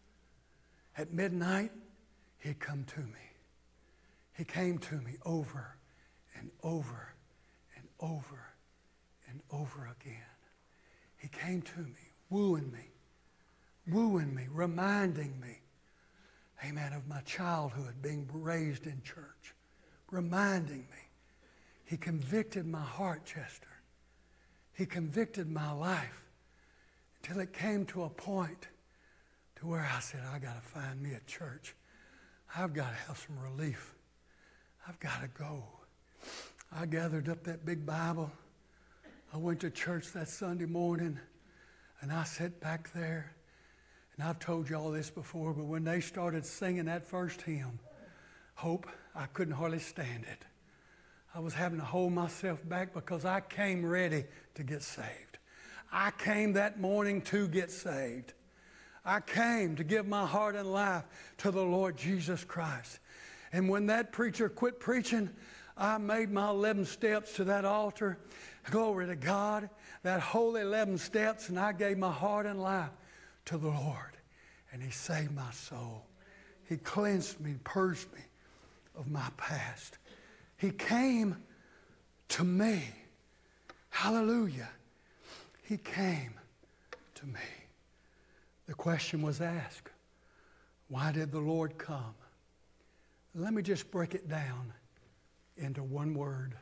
At midnight, he'd come to me. He came to me over and over and over and over again. He came to me, wooing me, wooing me, reminding me, amen, of my childhood, being raised in church, reminding me. He convicted my heart, Chester. He convicted my life until it came to a point to where I said, I got to find me a church. I've got to have some relief. I've got to go. I gathered up that big Bible. I went to church that Sunday morning, and I sat back there. And I've told you all this before, but when they started singing that first hymn, Hope, I couldn't hardly stand it. I was having to hold myself back because I came ready to get saved. I came that morning to get saved. I came to give my heart and life to the Lord Jesus Christ. And when that preacher quit preaching, I made my eleven steps to that altar. Glory to God. That holy eleven steps, and I gave my heart and life to the Lord. And he saved my soul. He cleansed me, purged me of my past. He came to me. Hallelujah. He came to me. The question was asked, why did the Lord come? Let me just break it down into one word.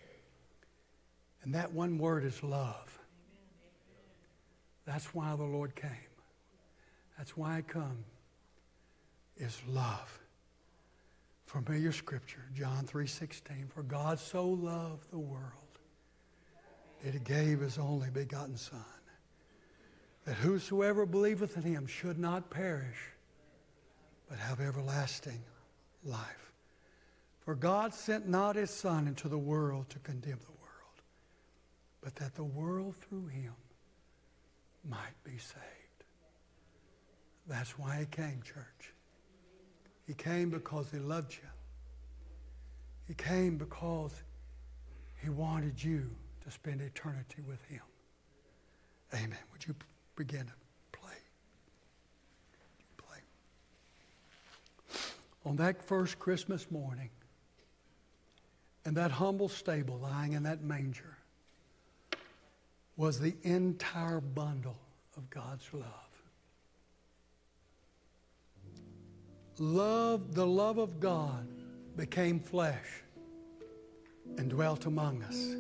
And that one word is love. That's why the Lord came. That's why I come, is love. Familiar scripture, John three sixteen. For God so loved the world that he gave his only begotten Son, that whosoever believeth in him should not perish, but have everlasting life. For God sent not his Son into the world to condemn the world, but that the world through him might be saved. That's why he came, church. He came because he loved you. He came because he wanted you to spend eternity with him. Amen. Would you begin to play? Play. On that first Christmas morning, in that humble stable lying in that manger, was the entire bundle of God's love. Love, the love of God became flesh and dwelt among us.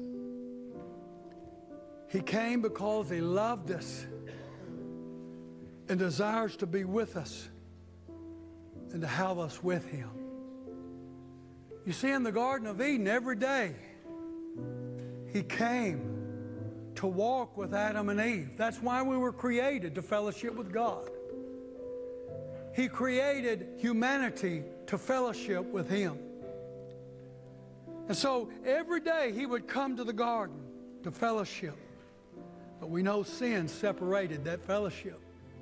He came because he loved us and desires to be with us and to have us with him. You see, in the Garden of Eden, every day, he came to walk with Adam and Eve. That's why we were created, to fellowship with God. He created humanity to fellowship with him. And so every day he would come to the garden to fellowship. But we know sin separated that fellowship.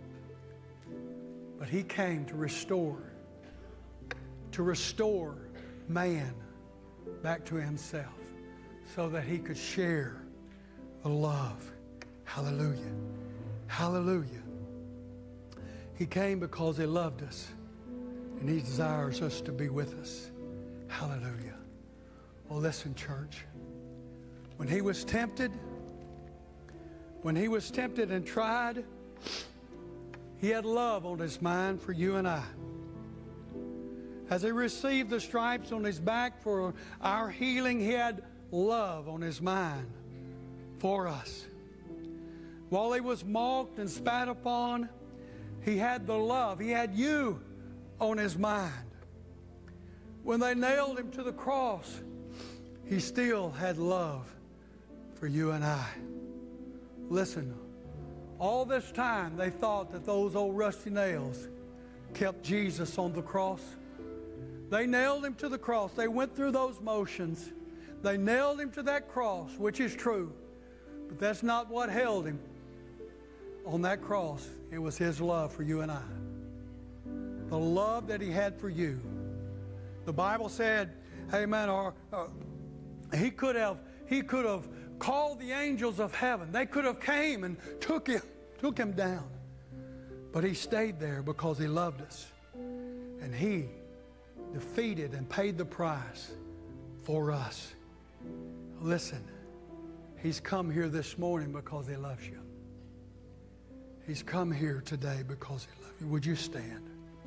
But he came to restore, to restore man back to himself so that he could share the love. Hallelujah. Hallelujah. He came because he loved us, and he desires us to be with us. Hallelujah. Oh, listen, church. When he was tempted, when he was tempted and tried, he had love on his mind for you and I. As he received the stripes on his back for our healing, he had love on his mind for us. While he was mocked and spat upon, he had the love. He had you on his mind. When they nailed him to the cross, he still had love for you and I. Listen, all this time they thought that those old rusty nails kept Jesus on the cross. They nailed him to the cross. They went through those motions. They nailed him to that cross, which is true. But that's not what held him on that cross. It was his love for you and I. The love that he had for you. The Bible said, amen, or, uh, he could have he could have called the angels of heaven. They could have came and took him, took him down. But he stayed there because he loved us. And he defeated and paid the price for us. Listen, he's come here this morning because he loves you. He's come here today because he loves you. Would you stand?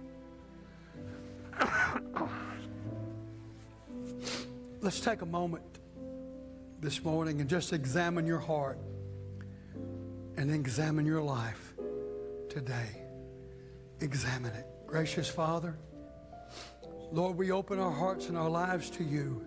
Let's take a moment this morning and just examine your heart and examine your life today. Examine it. Gracious Father, Lord, we open our hearts and our lives to you.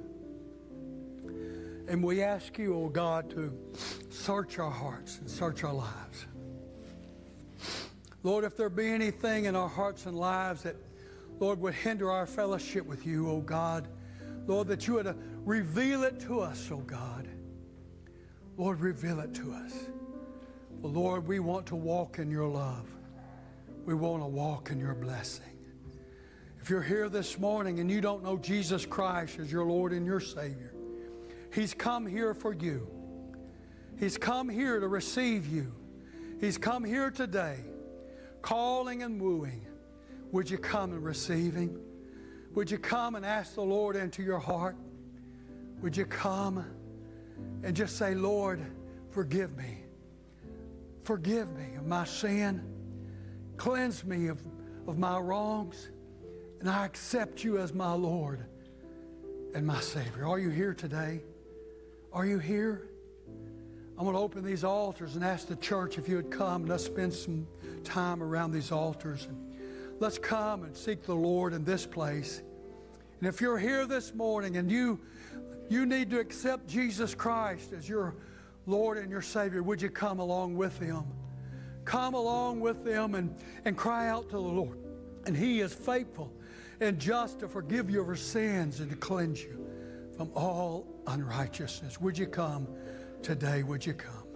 And we ask you, oh God, to search our hearts and search our lives. Lord, if there be anything in our hearts and lives that, Lord, would hinder our fellowship with you, oh God, Lord, that you would reveal it to us, oh God. Lord, reveal it to us. Well, Lord, we want to walk in your love. We want to walk in your blessing. If you're here this morning and you don't know Jesus Christ as your Lord and your Savior, he's come here for you. He's come here to receive you. He's come here today, calling and wooing. Would you come and receive him? Would you come and ask the Lord into your heart? Would you come and just say, Lord, forgive me. Forgive me of my sin. Cleanse me of, of my wrongs. And I accept you as my Lord and my Savior. Are you here today? Are you here? I'm going to open these altars and ask the church if you would come and let's spend some time around these altars. And let's come and seek the Lord in this place. And if you're here this morning and you, you need to accept Jesus Christ as your Lord and your Savior, would you come along with them? Come along with them and, and cry out to the Lord. And he is faithful and just to forgive you of your sins and to cleanse you from all unrighteousness. Would you come today? Would you come?